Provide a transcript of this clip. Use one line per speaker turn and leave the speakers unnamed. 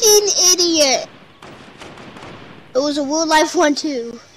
fucking idiot. It was a real life one too.